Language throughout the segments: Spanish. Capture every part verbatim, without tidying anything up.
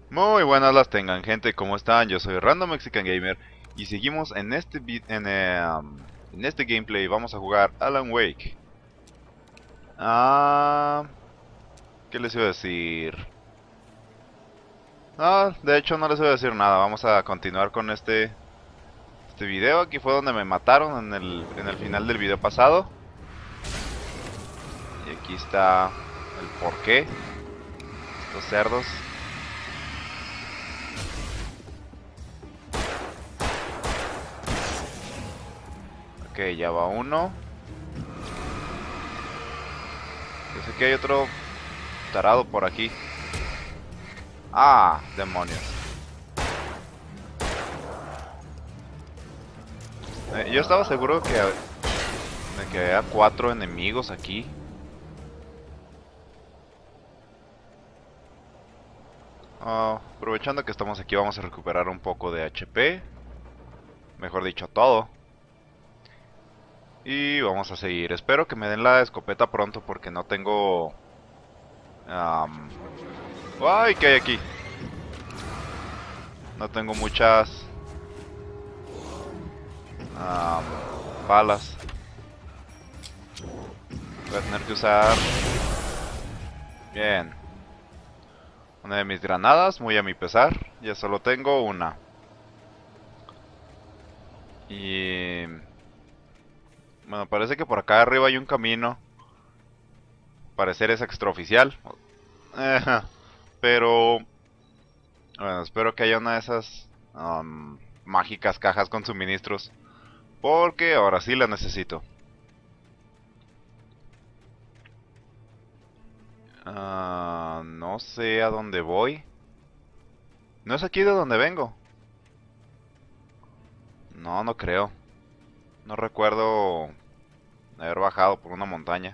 Muy buenas las tengan, gente, ¿cómo están? Yo soy Random Mexican Gamer y seguimos en este vi- en, eh, um, en este gameplay. Vamos a jugar Alan Wake. Ah, ¿qué les iba a decir? No, de hecho no les voy a decir nada. Vamos a continuar con este este video. Aquí fue donde me mataron en el en el final del video pasado. Y aquí está el porqué. Estos cerdos. Ok, ya va uno. Yo sé que hay otro tarado por aquí. Ah, demonios. Eh, yo estaba seguro que, de que había cuatro enemigos aquí. Ah, aprovechando que estamos aquí, vamos a recuperar un poco de H P. Mejor dicho, todo. Y vamos a seguir. Espero que me den la escopeta pronto porque no tengo... am, ¡Ay! ¿Qué hay aquí? No tengo muchas... am, balas. Voy a tener que usar... Bien. Una de mis granadas, muy a mi pesar. Ya solo tengo una. Y... Bueno, parece que por acá arriba hay un camino. Parecer es extraoficial. Eh, pero... Bueno, espero que haya una de esas... um, mágicas cajas con suministros. Porque ahora sí la necesito. Ah, no sé a dónde voy. No es aquí de donde vengo. No, no creo. No recuerdo haber bajado por una montaña.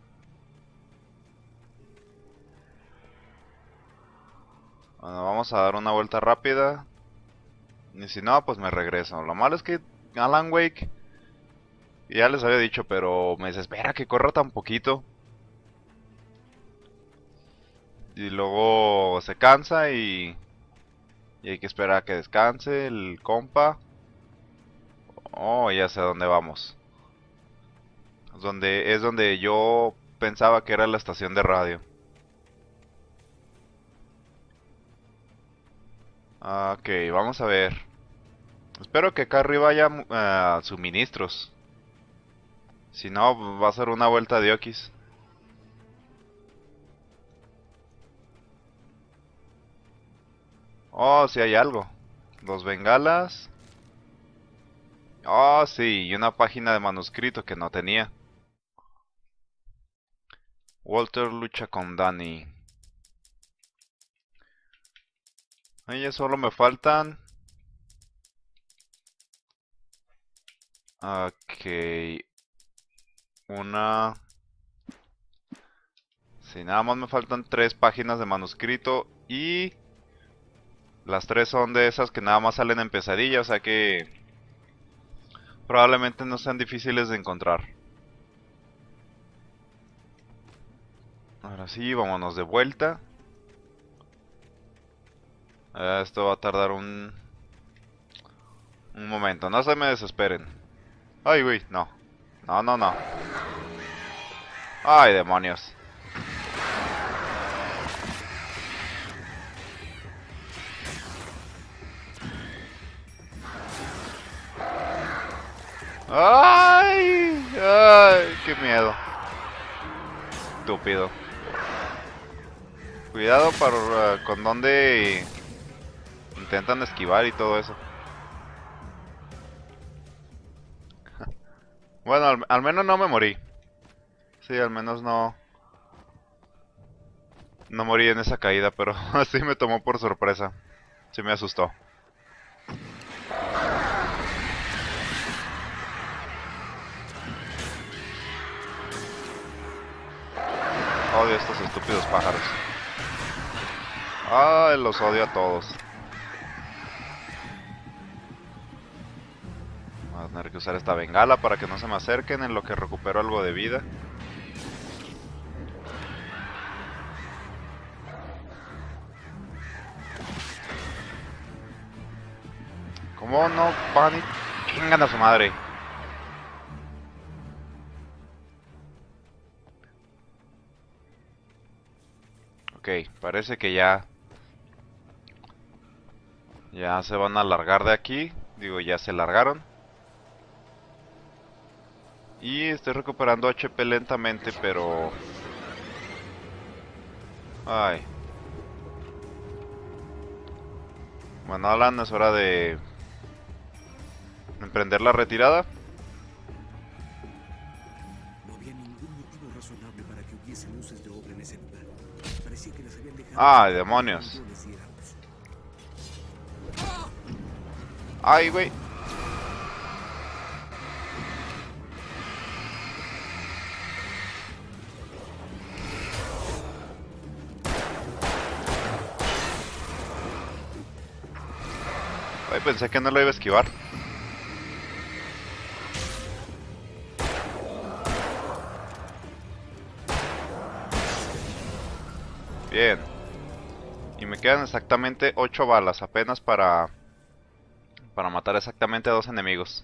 Bueno, vamos a dar una vuelta rápida. Y si no, pues me regreso. Lo malo es que Alan Wake, ya les había dicho, pero me desespera que corra tan poquito. Y luego se cansa y, y hay que esperar a que descanse el compa. Oh, ya sé a dónde vamos. Es donde, es donde yo pensaba que era la estación de radio. Ok, vamos a ver. Espero que acá arriba haya uh, suministros. Si no, va a ser una vuelta de Okis. Oh, sí hay algo. Dos bengalas. Oh, sí, y una página de manuscrito que no tenía. Walter lucha con Danny. Ahí ya solo me faltan... Ok. Una... Sí, nada más me faltan tres páginas de manuscrito y... Las tres son de esas que nada más salen en pesadilla, o sea que... Probablemente no sean difíciles de encontrar. Ahora sí, vámonos de vuelta. Eh, Esto va a tardar un... Un momento, no se me desesperen. Ay, güey, no. No, no, no. Ay, demonios. Ay, ay, qué miedo. Estúpido. Cuidado para, uh, con donde intentan esquivar y todo eso. Bueno, al, al menos no me morí. Sí, al menos no... No morí en esa caída, pero así me tomó por sorpresa. Sí me asustó. Odio a estos estúpidos pájaros. Ay, los odio a todos. Voy a tener que usar esta bengala para que no se me acerquen en lo que recupero algo de vida. mono, Panic. Chingan a su madre. Ok, parece que ya... Ya se van a largar de aquí. Digo, ya se largaron. Y estoy recuperando H P lentamente, pero... Ay. Bueno, Alan, es hora de... emprender la retirada. No había ningún motivo razonable para que hubiese luces de obra en ese lugar. Parecía que las habían dejado... ¡Ay, demonios! ¡Ay, güey! Ay, pensé que no lo iba a esquivar. Bien. Y me quedan exactamente ocho balas, apenas para... para matar exactamente a dos enemigos.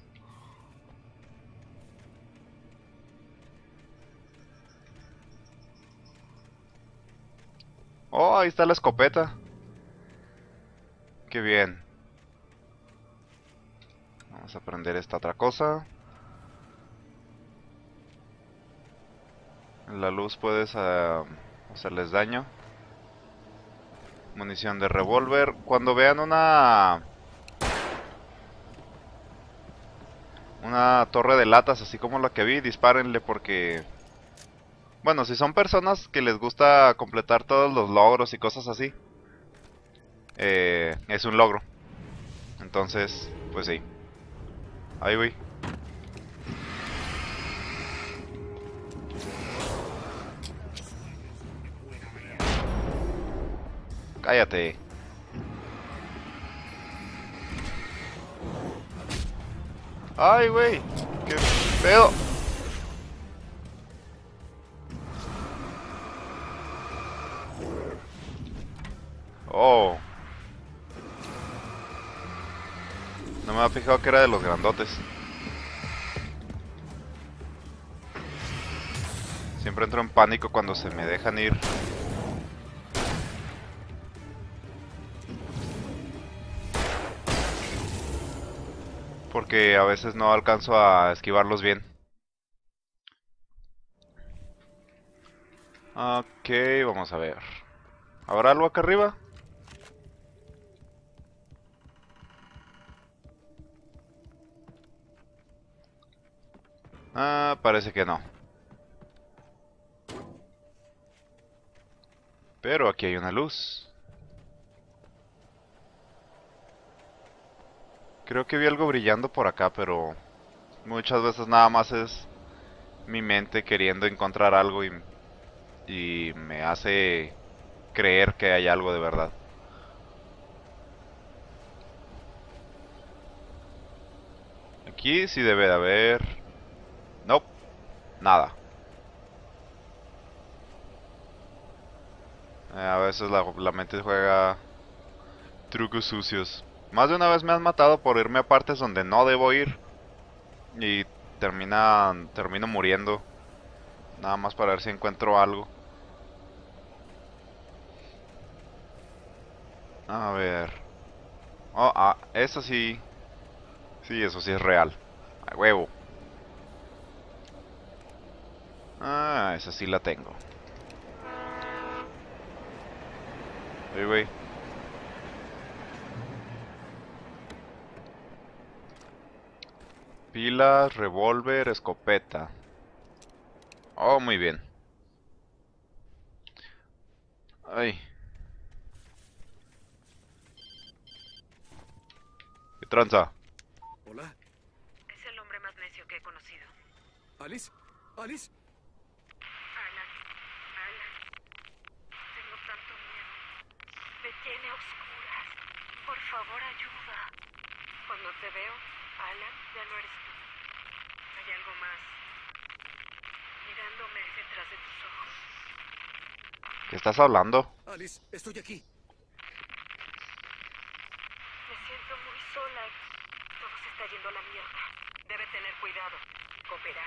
Oh, ahí está la escopeta. Qué bien. Vamos a prender esta otra cosa. La luz puede uh, hacerles daño. Munición de revólver. Cuando vean una... una torre de latas así como la que vi, dispárenle porque... Bueno, si son personas que les gusta completar todos los logros y cosas así, eh, es un logro. Entonces, pues sí. Ahí voy. Cállate. Ay, güey. Qué pedo. Oh. No me había fijado que era de los grandotes. Siempre entro en pánico cuando se me dejan ir. Porque a veces no alcanzo a esquivarlos bien. Ok, vamos a ver. ¿Habrá algo acá arriba? Ah, parece que no. Pero aquí hay una luz. Creo que vi algo brillando por acá, pero muchas veces nada más es mi mente queriendo encontrar algo y, y me hace creer que hay algo de verdad. Aquí sí debe de haber... Nope, nada. Eh, a veces la, la mente juega trucos sucios. Más de una vez me han matado por irme a partes donde no debo ir y termina, termino muriendo. Nada más para ver si encuentro algo. A ver. Oh, ah, eso sí. Sí, eso sí es real. A huevo. Ah, esa sí la tengo. Uy, güey. Pilas, revólver, escopeta. Oh, muy bien. Ay. ¿Qué tranza? Hola. Es el hombre más necio que he conocido. ¿Alice? ¿Alice? Alan, Alan, tengo tanto miedo. Me tiene a oscuras. Por favor, ayuda. Cuando te veo, Alan, ya no eres tú. Hay algo más mirándome detrás de tus ojos. ¿Qué estás hablando? Alice, estoy aquí. Me siento muy sola. yendo a la mierda. Debe tener cuidado. Cooperar.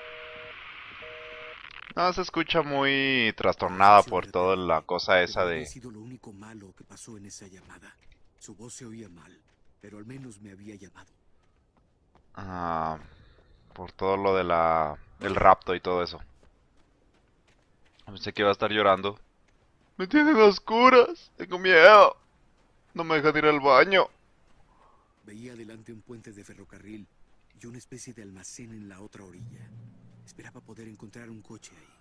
No, se escucha muy trastornada por toda la cosa esa Había de... sido lo único malo que pasó en esa llamada. Su voz se oía mal, pero al menos me había llamado. ah, por todo lo de la... el rapto y todo eso. Pensé que iba a estar llorando. Me tienen a oscuras. Tengo miedo. No me dejan ir al baño. Veía adelante un puente de ferrocarril y una especie de almacén en la otra orilla. Esperaba poder encontrar un coche ahí.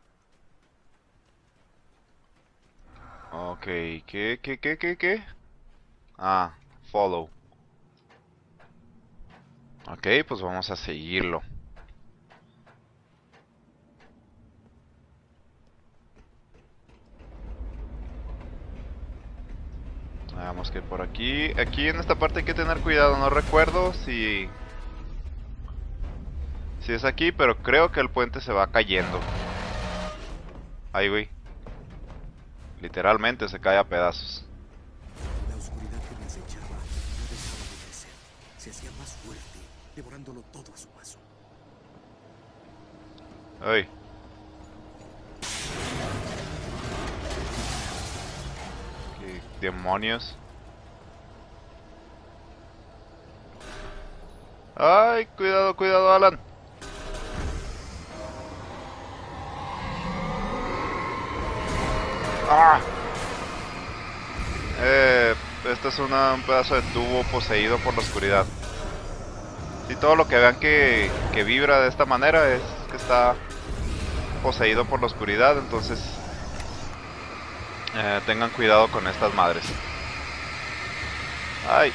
Ok, ¿qué, qué, qué, qué, qué? Ah, follow. Ok, pues vamos a seguirlo. Veamos que por aquí... Aquí en esta parte hay que tener cuidado. No recuerdo si... Si es aquí, pero creo que el puente se va cayendo. Ahí, güey. Literalmente se cae a pedazos. La oscuridad que me acechaba no dejaba de crecer. Se hacía más fuerte, devorándolo todo a su paso. Ay. ¿Qué demonios? Ay, cuidado, cuidado, Alan. ¡Ah! Eh, este es una, un pedazo de tubo poseído por la oscuridad. Y todo lo que vean que, que vibra de esta manera es que está poseído por la oscuridad, entonces eh, tengan cuidado con estas madres. ¡Ay!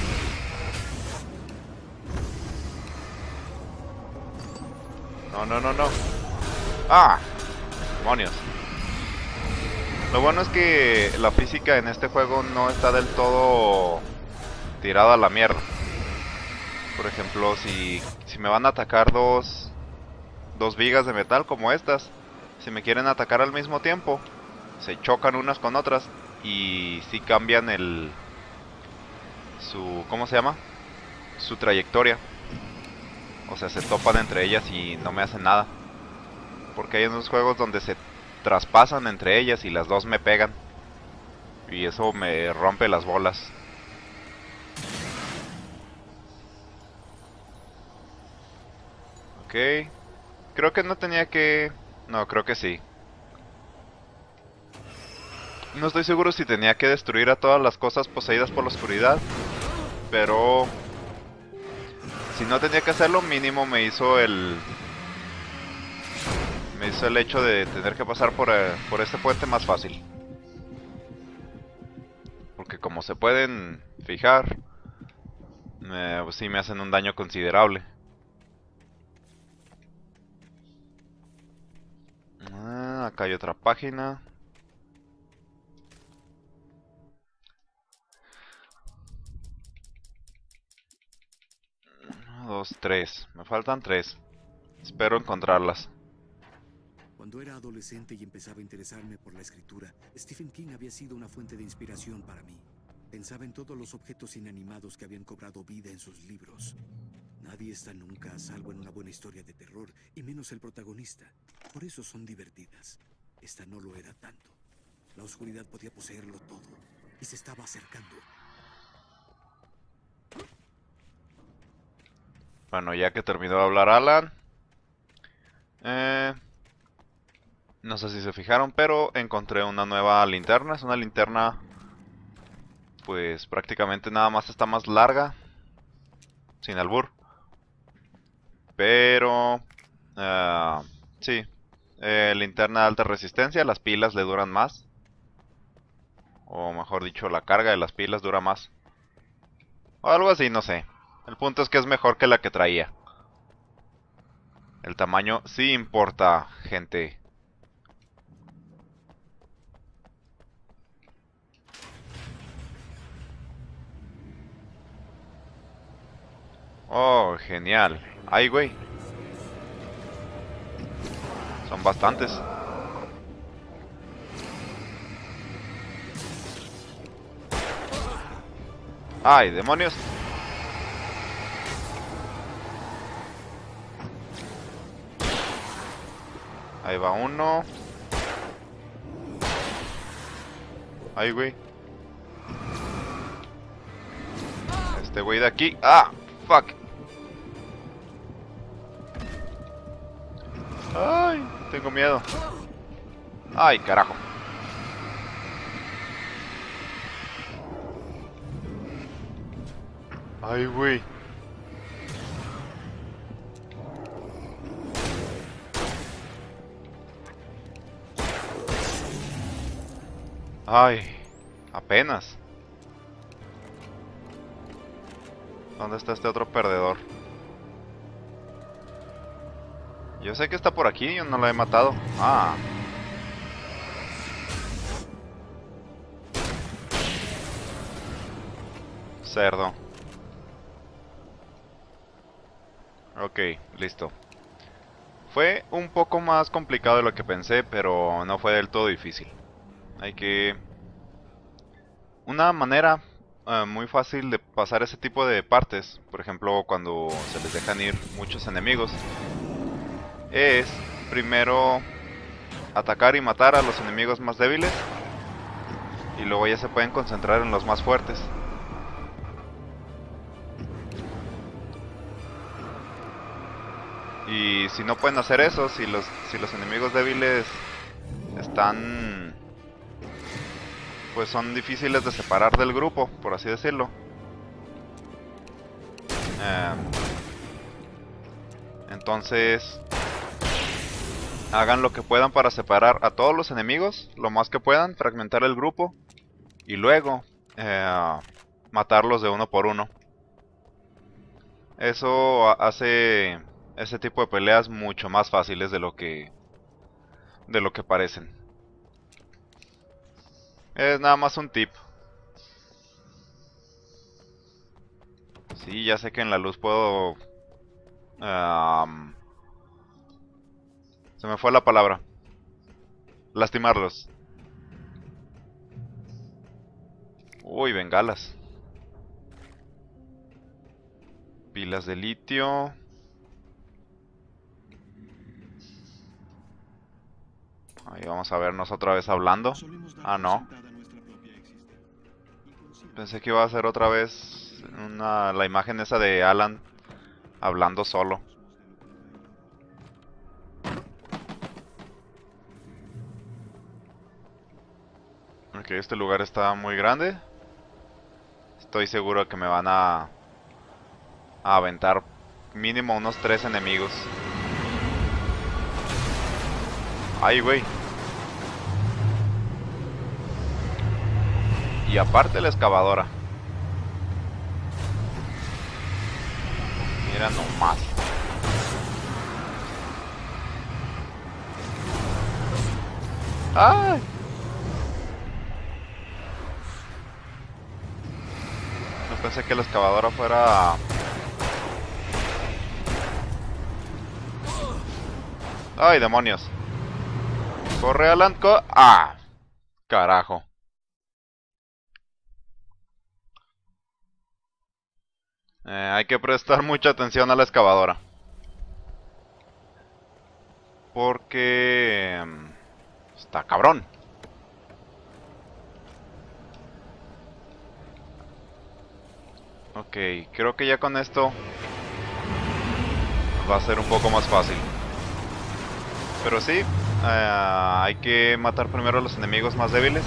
No, no, no, no. ¡Ah! Demonios. Lo bueno es que la física en este juego no está del todo tirada a la mierda. Por ejemplo, si, si me van a atacar dos, dos vigas de metal como estas, si me quieren atacar al mismo tiempo, se chocan unas con otras y si cambian el... su... ¿cómo se llama? Su trayectoria. O sea, se topan entre ellas y no me hacen nada. Porque hay unos juegos donde se traspasan entre ellas y las dos me pegan. Y eso me rompe las bolas. Ok. Creo que no tenía que... No, creo que sí. No estoy seguro si tenía que destruir a todas las cosas poseídas por la oscuridad. Pero... si no tenía que hacerlo, mínimo me hizo el... Me hizo el hecho de tener que pasar por, eh, por este puente más fácil. Porque como se pueden fijar, eh, pues sí me hacen un daño considerable. Ah, acá hay otra página. Uno, dos, tres. Me faltan tres. Espero encontrarlas. Cuando era adolescente y empezaba a interesarme por la escritura, Stephen King había sido una fuente de inspiración para mí. Pensaba en todos los objetos inanimados que habían cobrado vida en sus libros. Nadie está nunca a salvo en una buena historia de terror, y menos el protagonista. Por eso son divertidas. Esta no lo era tanto. La oscuridad podía poseerlo todo, y se estaba acercando. Bueno, ya que terminó de hablar Alan. Eh... No sé si se fijaron, pero encontré una nueva linterna. Es una linterna, pues prácticamente nada más está más larga, sin albur. Pero, uh, sí, eh, linterna de alta resistencia, las pilas le duran más. O mejor dicho, la carga de las pilas dura más. O algo así, no sé. El punto es que es mejor que la que traía. El tamaño sí importa, gente. Oh, genial. Ay, güey. Son bastantes. Ay, demonios. Ahí va uno. Ay, güey. Este güey de aquí. ¡Ah! ¡Fuck! ¡Ay! Tengo miedo. ¡Ay, carajo! ¡Ay, güey! ¡Ay! Apenas. ¿Dónde está este otro perdedor? Yo sé que está por aquí, yo no lo he matado. Ah. Cerdo. Ok, listo. Fue un poco más complicado de lo que pensé, pero no fue del todo difícil. Hay que... Una manera uh, muy fácil de pasar ese tipo de partes, por ejemplo cuando se les dejan ir muchos enemigos, es primero atacar y matar a los enemigos más débiles y luego ya se pueden concentrar en los más fuertes. Y si no pueden hacer eso, si los, si los enemigos débiles están... pues son difíciles de separar del grupo, por así decirlo. Eh, entonces... hagan lo que puedan para separar a todos los enemigos, lo más que puedan, fragmentar el grupo. Y luego... Eh, matarlos de uno por uno. Eso hace... ese tipo de peleas mucho más fáciles de lo que... de lo que parecen. Es nada más un tip. Sí, ya sé que en la luz puedo... Um, se me fue la palabra. Lastimarlos. Uy, bengalas. Pilas de litio. Ahí vamos a vernos otra vez hablando. Ah, no. Pensé que iba a ser otra vez una, la imagen esa de Alan hablando solo. Ok, este lugar está muy grande. Estoy seguro que me van a, a aventar mínimo unos tres enemigos. Ay, güey. Y aparte la excavadora. Mira nomás. ¡Ay! No pensé que la excavadora fuera... ¡Ay, demonios! ¡Corre, Alan! Co ¡Ah! ¡Carajo! Eh, hay que prestar mucha atención a la excavadora. Porque... está cabrón. Ok, creo que ya con esto va a ser un poco más fácil. Pero sí, eh, hay que matar primero a los enemigos más débiles.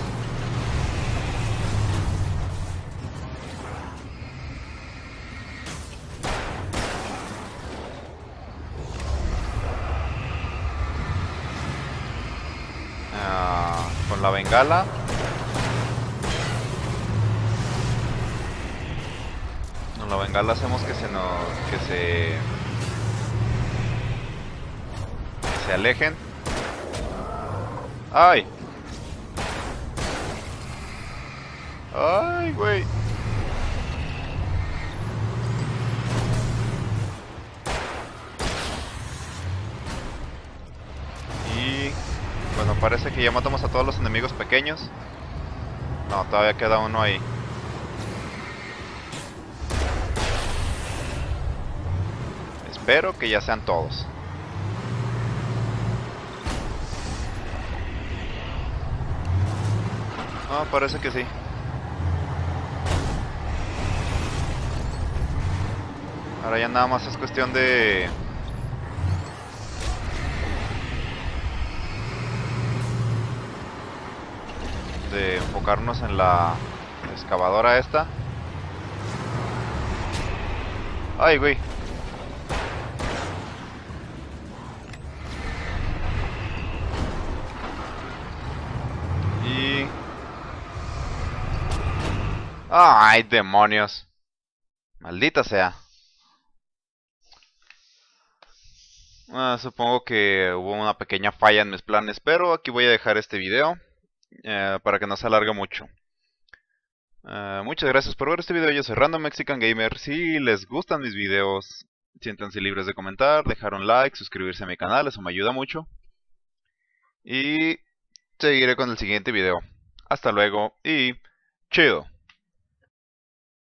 Uh, con la bengala. Con la bengala hacemos que se nos... que se... que se alejen. ¡Ay! ¡Ay, güey! Y... bueno, parece que ya matamos a todos los enemigos pequeños. No, todavía queda uno ahí. Espero que ya sean todos. Ah, parece que sí. Ahora ya nada más es cuestión de... de enfocarnos en la excavadora esta. Ay, güey. Y... ¡ay, demonios! Maldita sea. Ah, supongo que hubo una pequeña falla en mis planes, pero aquí voy a dejar este video eh, para que no se alargue mucho. Uh, muchas gracias por ver este video. Yo soy Random Mexican Gamer. Si les gustan mis videos, siéntanse libres de comentar, dejar un like, suscribirse a mi canal, eso me ayuda mucho. Y seguiré con el siguiente video. Hasta luego y chido.